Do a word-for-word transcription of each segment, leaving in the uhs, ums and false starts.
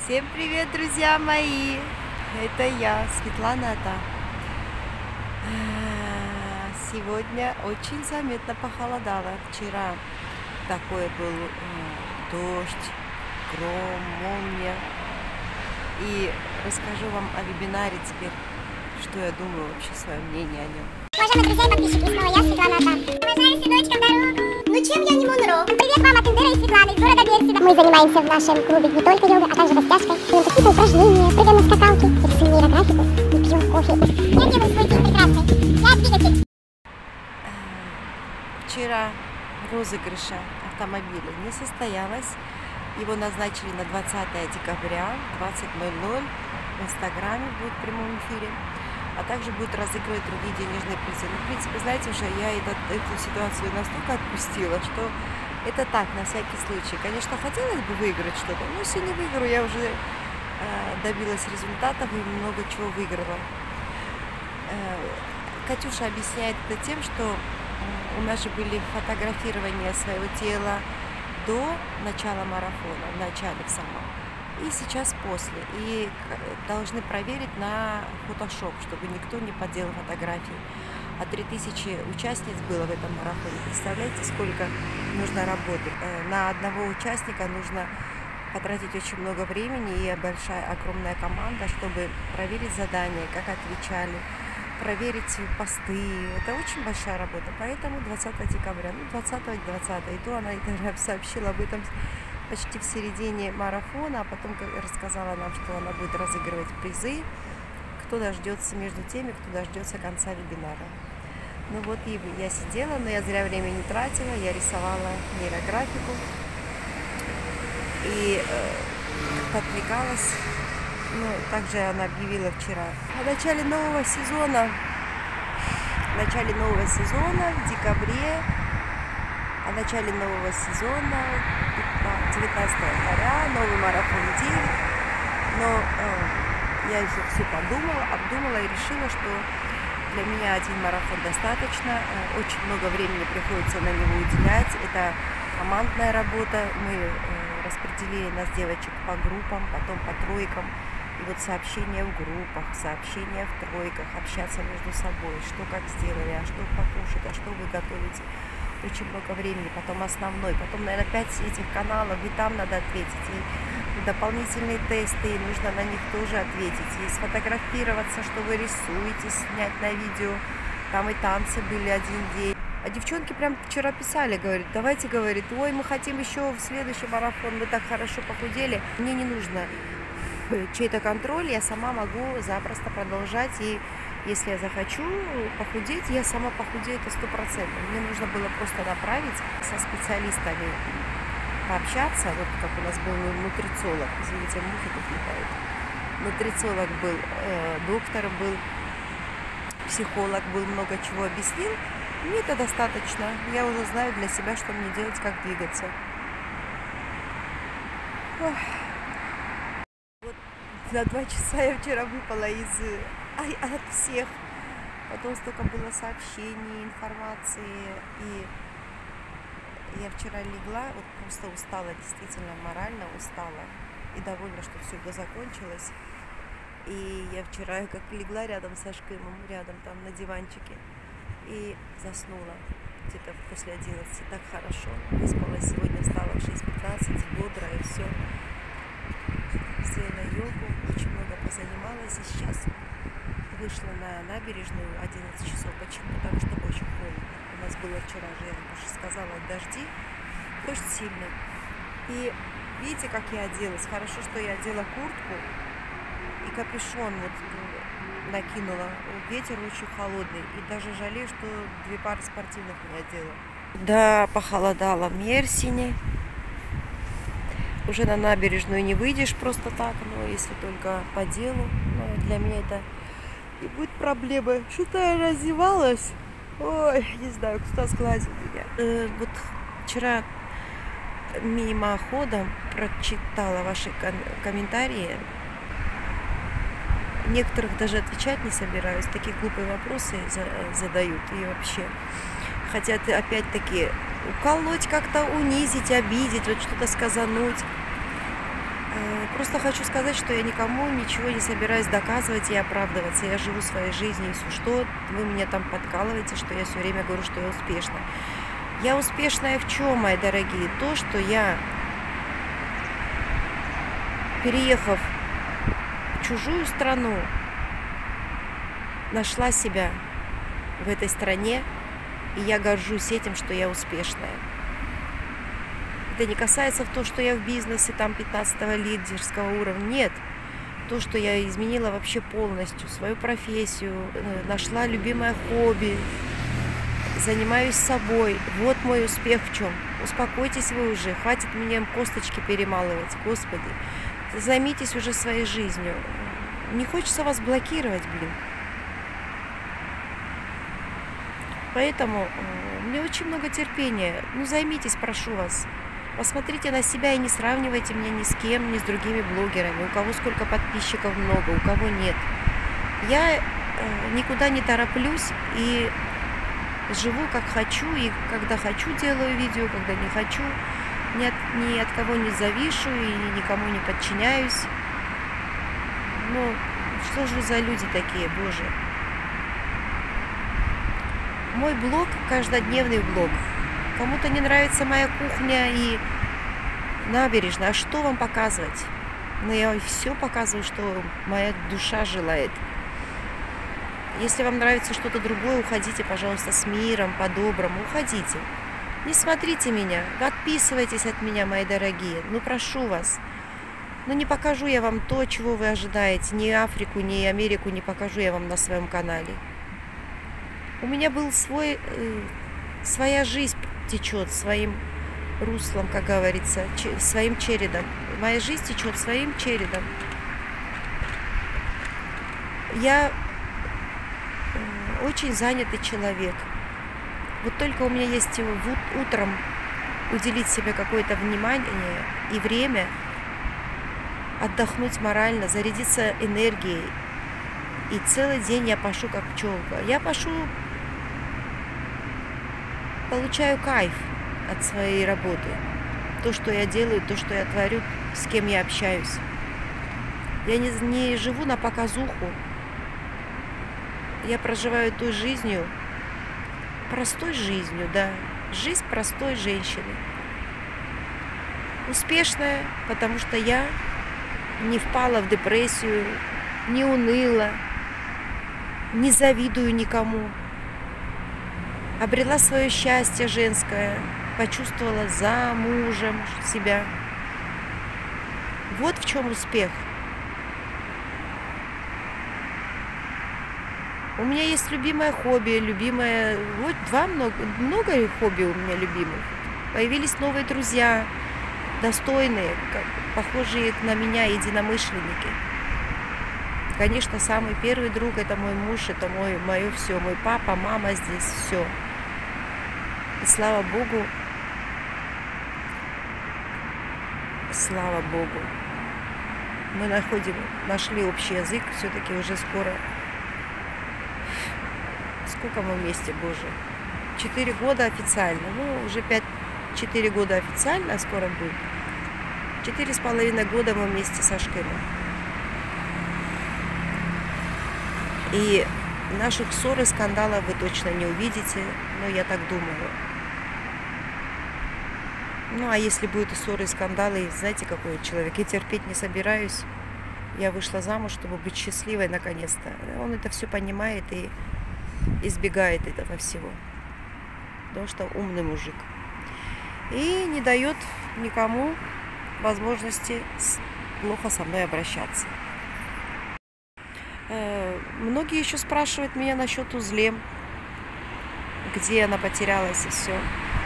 Всем привет, друзья мои! Это я, Светлана Ата. Сегодня очень заметно похолодало. Вчера такой был э, дождь, гром, молния. И расскажу вам о вебинаре теперь, что я думаю вообще, свое мнение о нем. Уважаемые друзья и подписчики, снова я, Светлана Ата. Уважаемая Светочка, в дорогу! Ну чем я не Монро? Привет вам от Индира и Светланы из города Берсида. Мы занимаемся в нашем клубе не только йогой, а также растяжкой. Делаем какие-то упражнения, прыгаем на скакалке, рисуем нейрографику и пьем кофе. Я делаю свой день прекрасный. Я двигатель. Вчера розыгрыша автомобиля не состоялось. Его назначили на двадцатое декабря, двадцать ноль ноль. В Инстаграме будет в прямом эфире. А также будет разыгрывать другие денежные призы. Ну, в принципе, знаете, уже я этот, эту ситуацию настолько отпустила, что это так, на всякий случай. Конечно, хотелось бы выиграть что-то, но если не выиграю, я уже э, добилась результатов и много чего выиграла. Э, Катюша объясняет это тем, что у нас же были фотографирования своего тела до начала марафона, в начале в самом. И сейчас после. И должны проверить на Photoshop, чтобы никто не подделал фотографии. А три тысячи участниц было в этом марафоне. Представляете, сколько нужно работать? На одного участника нужно потратить очень много времени и большая, огромная команда, чтобы проверить задания, как отвечали, проверить посты. Это очень большая работа. Поэтому двадцатого декабря, ну двадцатого двадцатого, и то она сообщила об этом почти в середине марафона, а потом рассказала нам, что она будет разыгрывать призы, кто дождется между теми, кто дождется конца вебинара. Ну вот и я сидела, но я зря время не тратила, я рисовала нейрографику и э, отвлекалась. Ну, также она объявила вчера о начале нового сезона, в начале нового сезона в декабре, о начале нового сезона девятнадцатого января, новый марафон день. Но э, я все подумала, обдумала и решила, что для меня один марафон достаточно. Э, очень много времени приходится на него уделять. Это командная работа. Мы э, распределили нас, девочек, по группам, потом по тройкам. И вот сообщения в группах, сообщения в тройках, общаться между собой, что как сделали, а что покушать, а что вы готовите. Очень много времени, потом основной, потом, наверное, пять этих каналов, и там надо ответить, и дополнительные тесты, и нужно на них тоже ответить, и сфотографироваться, что вы рисуете, снять на видео, там и танцы были один день. А девчонки прям вчера писали, говорят, давайте, говорит, ой, мы хотим еще в следующий марафон, вы так хорошо похудели, мне не нужно чей-то контроль, я сама могу запросто продолжать, и если я захочу похудеть, я сама похудею, это сто процентов. Мне нужно было просто направить со специалистами, пообщаться, вот как у нас был нутрициолог, извините, мухи тут летают. Нутрициолог был, э, доктор был, психолог был, много чего объяснил. Мне это достаточно. Я уже знаю для себя, что мне делать, как двигаться. Ох. Вот на два часа я вчера выпала из... Ай, от всех. Потом столько было сообщений, информации. И я вчера легла, вот просто устала, действительно морально устала. И довольна, что все это закончилось. И я вчера как легла рядом со Шкымом, рядом там на диванчике. И заснула где-то после одиннадцати. Так хорошо. Выспалась сегодня, встала в шесть пятнадцать, бодрая, и все. Сделала йогу, очень много позанималась. И сейчас вышла на набережную одиннадцать часов. Почему? Потому что очень холодно. У нас было вчера же, я уже сказала, дожди. Дождь сильный. И видите, как я оделась? Хорошо, что я одела куртку и капюшон вот накинула. Ветер очень холодный. И даже жалею, что две пары спортивных не одела. Да, похолодало в Мерсине. Уже на набережную не выйдешь просто так, но если только по делу. Но для меня это и будет проблемы. Что-то я раздевалась. Ой, не знаю, кто сглазил меня. Э, вот вчера мимоходом прочитала ваши ком комментарии. Некоторых даже отвечать не собираюсь. Такие глупые вопросы за задают. И вообще хотят опять-таки уколоть, как-то унизить, обидеть, вот что-то сказануть. Просто хочу сказать, что я никому ничего не собираюсь доказывать и оправдываться. Я живу своей жизнью. Если что, вы меня там подкалываете, что я все время говорю, что я успешна. Я успешная в чем, мои дорогие? То, что я, переехав в чужую страну, нашла себя в этой стране, и я горжусь этим, что я успешная. Это не касается того, что я в бизнесе там пятнадцатого лидерского уровня. Нет. То, что я изменила вообще полностью свою профессию, нашла любимое хобби, занимаюсь собой. Вот мой успех в чем. Успокойтесь вы уже, хватит мне косточки перемалывать, Господи. Займитесь уже своей жизнью. Не хочется вас блокировать, блин. Поэтому мне очень много терпения. Ну, займитесь, прошу вас. Посмотрите на себя и не сравнивайте меня ни с кем, ни с другими блогерами. У кого сколько подписчиков много, у кого нет. Я э, никуда не тороплюсь и живу как хочу. И когда хочу, делаю видео, когда не хочу. Ни от, ни от кого не завишу и никому не подчиняюсь. Ну, что же за люди такие, Боже. Мой блог – каждодневный блог. Кому-то не нравится моя кухня и набережная. А что вам показывать? Но я все показываю, что моя душа желает. Если вам нравится что-то другое, уходите, пожалуйста, с миром, по-доброму. Уходите. Не смотрите меня. Отписывайтесь от меня, мои дорогие. Ну, прошу вас. Ну, не покажу я вам то, чего вы ожидаете. Ни Африку, ни Америку не покажу я вам на своем канале. У меня был свой... Э, своя жизнь течет своим руслом, как говорится, че, своим чередом. Моя жизнь течет своим чередом. Я э, очень занятый человек. Вот только у меня есть вот утром уделить себе какое-то внимание и время, отдохнуть морально, зарядиться энергией. И целый день я пашу как пчелка. Я пашу, получаю кайф от своей работы. То, что я делаю, то, что я творю, с кем я общаюсь. Я не, не живу на показуху. Я проживаю той жизнью, простой жизнью, да. Жизнь простой женщины. Успешная, потому что я не впала в депрессию, не уныла, не завидую никому. Обрела свое счастье женское, почувствовала за мужем себя. Вот в чем успех. У меня есть любимое хобби, любимое... Вот два много, много хобби у меня любимых. Появились новые друзья, достойные, похожие на меня, единомышленники. Конечно, самый первый друг – это мой муж, это мой, мое все, мой папа, мама здесь, все. И слава Богу, слава Богу, мы находим, нашли общий язык, все-таки уже скоро. Сколько мы вместе, Боже? Четыре года официально, ну, уже пять-четыре года официально, а скоро будет. Четыре с половиной года мы вместе со Шкемом. И наших ссор и скандалов вы точно не увидите, но я так думаю. Ну, а если будут и ссоры, и скандалы, знаете, какой я человек? Я терпеть не собираюсь. Я вышла замуж, чтобы быть счастливой наконец-то. Он это все понимает и избегает этого всего. Потому что умный мужик. И не дает никому возможности плохо со мной обращаться. Многие еще спрашивают меня насчет узле, где она потерялась и все.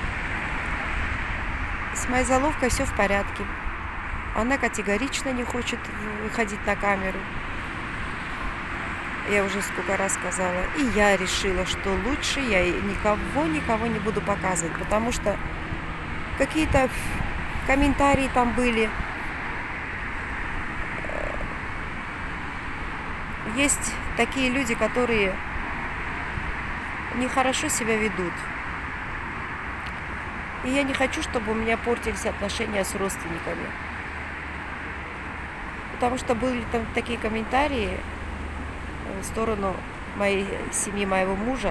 С моей заловкой все в порядке. Она категорично не хочет выходить на камеру. Я уже сколько раз сказала. И я решила, что лучше я никого, никого не буду показывать, потому что какие-то комментарии там были. Есть такие люди, которые нехорошо себя ведут. И я не хочу, чтобы у меня портились отношения с родственниками. Потому что были там такие комментарии в сторону моей семьи, моего мужа.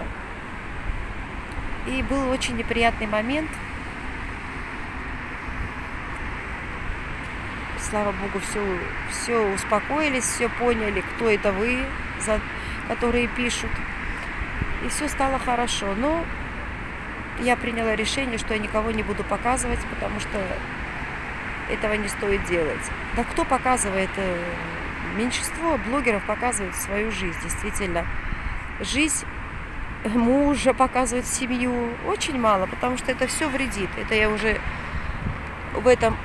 И был очень неприятный момент. Слава Богу, все, все успокоились, все поняли, кто это вы, за, которые пишут. И все стало хорошо. Но я приняла решение, что я никого не буду показывать, потому что этого не стоит делать. Да кто показывает? Меньшинство блогеров показывают свою жизнь, действительно. Жизнь мужа показывает, семью. Очень мало, потому что это все вредит. Это я уже в этом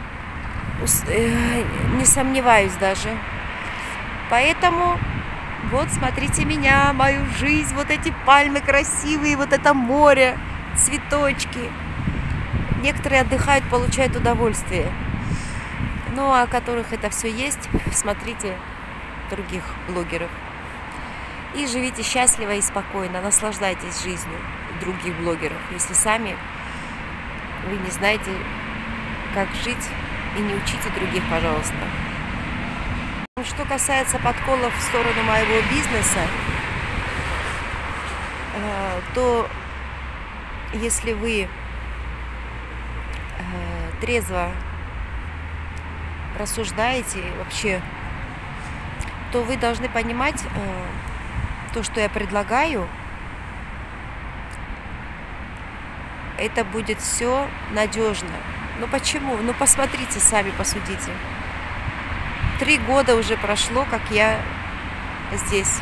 не сомневаюсь даже. Поэтому вот смотрите меня, мою жизнь, вот эти пальмы красивые, вот это море, цветочки. Некоторые отдыхают, получают удовольствие. Ну, а о которых это все есть, смотрите других блогеров. И живите счастливо и спокойно, наслаждайтесь жизнью других блогеров, если сами вы не знаете, как жить, и не учите других, пожалуйста. Что касается подколов в сторону моего бизнеса, то если вы трезво рассуждаете вообще, то вы должны понимать, то, что я предлагаю, это будет все надежно. Ну почему? Ну посмотрите сами, посудите. Три года уже прошло, как я здесь.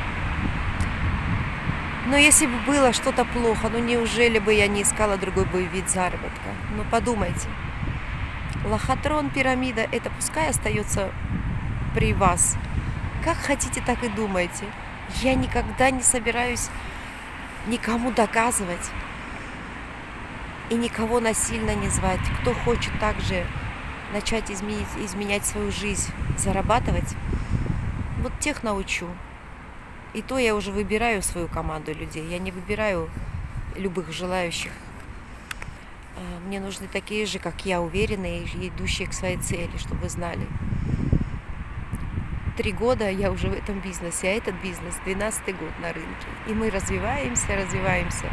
Но если бы было что-то плохо, ну неужели бы я не искала другой бы вид заработка? Ну подумайте. Лохотрон, пирамида, это пускай остается при вас. Как хотите, так и думайте. Я никогда не собираюсь никому доказывать и никого насильно не звать. Кто хочет также начать изменить, изменять свою жизнь, зарабатывать, вот тех научу. И то я уже выбираю свою команду людей. Я не выбираю любых желающих. Мне нужны такие же, как я, уверенные и идущие к своей цели, чтобы вы знали. Три года я уже в этом бизнесе, а этот бизнес двенадцатый год на рынке. И мы развиваемся, развиваемся.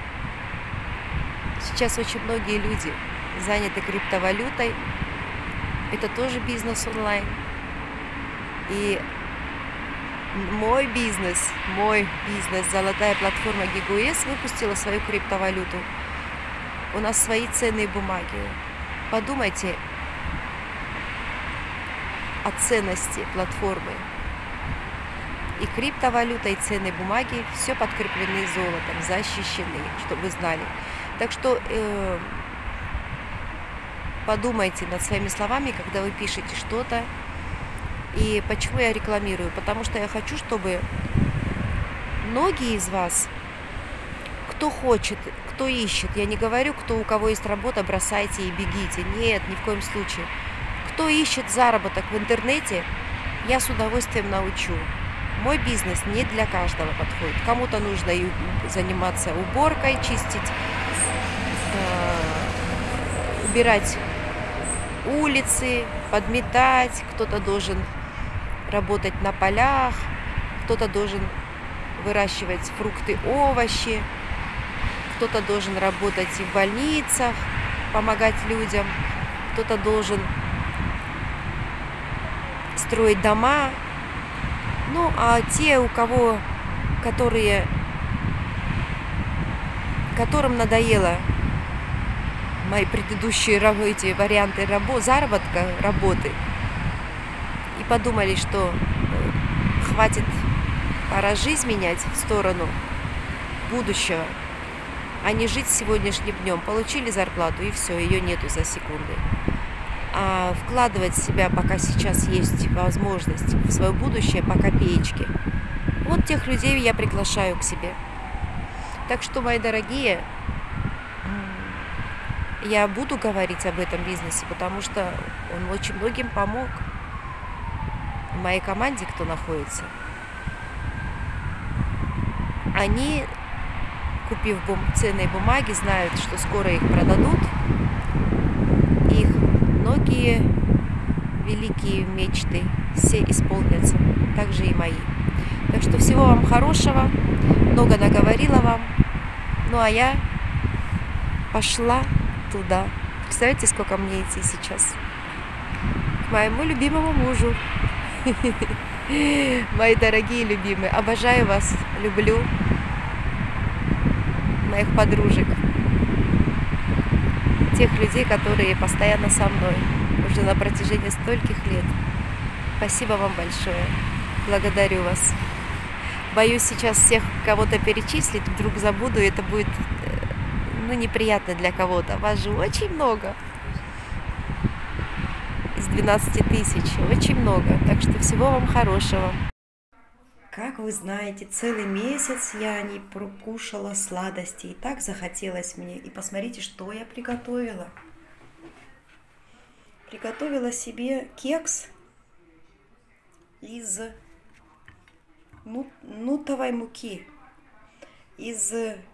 Сейчас очень многие люди заняты криптовалютой. Это тоже бизнес онлайн. И мой бизнес, мой бизнес, золотая платформа Гигуэс выпустила свою криптовалюту. У нас свои ценные бумаги. Подумайте о ценности платформы. И криптовалюта, и ценные бумаги все подкреплены золотом, защищены, чтобы вы знали. Так что э, подумайте над своими словами, когда вы пишете что-то. И почему я рекламирую? Потому что я хочу, чтобы многие из вас, кто хочет, кто ищет, я не говорю, кто у кого есть работа, бросайте и бегите. Нет, ни в коем случае. Кто ищет заработок в интернете, я с удовольствием научу. Мой бизнес не для каждого подходит. Кому-то нужно и заниматься уборкой, чистить, э, убирать улицы, подметать. Кто-то должен работать на полях, кто-то должен выращивать фрукты, овощи, кто-то должен работать и в больницах, помогать людям, кто-то должен строить дома. Ну, а те, у кого, которые, которым надоело мои предыдущие эти варианты рабо, заработка, работы, и подумали, что хватит, пора жизнь менять в сторону будущего, а не жить сегодняшним днем. Получили зарплату, и все, ее нету за секунды. А вкладывать в себя, пока сейчас есть возможность, в свое будущее по копеечке. Вот тех людей я приглашаю к себе. Так что, мои дорогие, я буду говорить об этом бизнесе, потому что он очень многим помог. В моей команде, кто находится, они, купив бум- ценные бумаги, знают, что скоро их продадут. Их многие великие мечты все исполнятся, также и мои. Так что всего вам хорошего, много наговорила вам, ну а я пошла туда. Представляете, сколько мне идти сейчас? К моему любимому мужу. Мои дорогие любимые, обожаю вас, люблю моих подружек, тех людей, которые постоянно со мной уже на протяжении стольких лет. Спасибо вам большое, благодарю вас. Боюсь сейчас всех кого-то перечислить, вдруг забуду, и это будет, ну, неприятно для кого-то. Вас же очень много. Из двенадцати тысяч. Очень много. Так что всего вам хорошего. Как вы знаете, целый месяц я не прокушала сладости. И так захотелось мне. И посмотрите, что я приготовила. Приготовила себе кекс из нутовой муки, из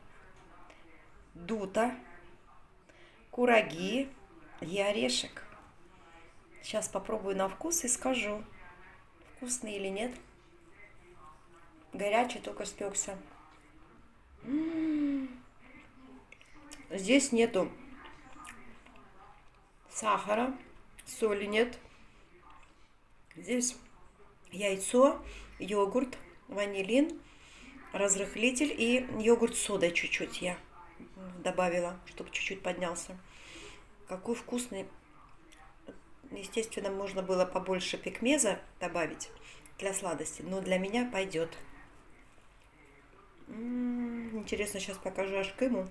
дута, кураги и орешек. Сейчас попробую на вкус и скажу, вкусный или нет. Горячий, только спекся. М-м-м. Здесь нету сахара, соли нет. Здесь яйцо, йогурт, ванилин, разрыхлитель и йогурт с содой чуть-чуть я добавила, чтобы чуть-чуть поднялся. Какой вкусный. Естественно, можно было побольше пекмеза добавить для сладости, но для меня пойдет. М-м-м, интересно, сейчас покажу Ашкыму,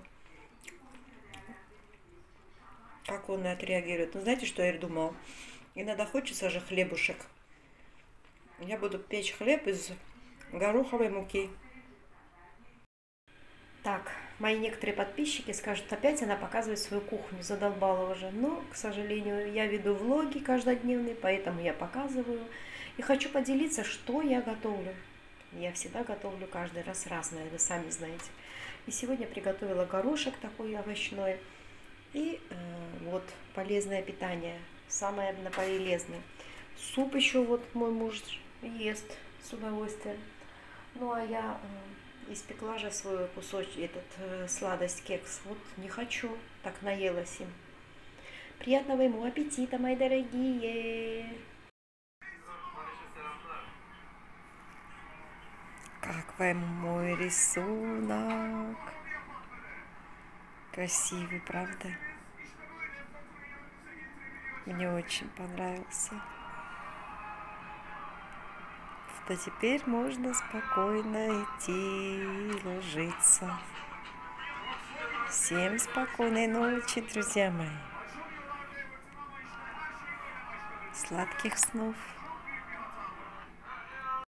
как он отреагирует. Ну, знаете, что я думала? Иногда хочется же хлебушек. Я буду печь хлеб из гороховой муки. Так, мои некоторые подписчики скажут, опять она показывает свою кухню, задолбала уже. Но, к сожалению, я веду влоги каждодневные, поэтому я показываю. И хочу поделиться, что я готовлю. Я всегда готовлю каждый раз разное, вы сами знаете. И сегодня приготовила горошек такой овощной. И э, вот полезное питание, самое полезное. Суп еще вот мой муж ест с удовольствием. Ну а я э, испекла же свой кусочек, этот э, сладость, кекс. Вот не хочу, так наелась им. Приятного ему аппетита, мои дорогие! Как вам мой рисунок? Красивый, правда? Мне очень понравился. Что теперь можно спокойно идти и ложиться. Всем спокойной ночи, друзья мои. Сладких снов.